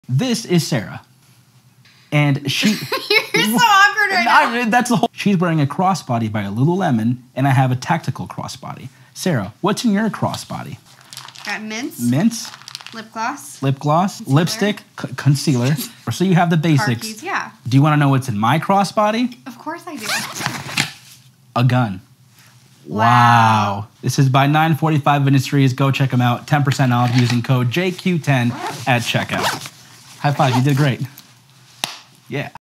This is Sarah. And she... You're so awkward right now. That's the whole... She's wearing a crossbody by a Lululemon, and I have a tactical crossbody. Sarah, what's in your crossbody? Got mints. Mints. Lip gloss. Lip gloss. Concealer. Lipstick. Concealer. So you have the basics. Car keys, yeah. Do you want to know what's in my crossbody? Of course I do. A gun. Wow. This is by 945 Industries. Go check them out. 10% off using code JQ10 at checkout. High five. You did great. Yeah.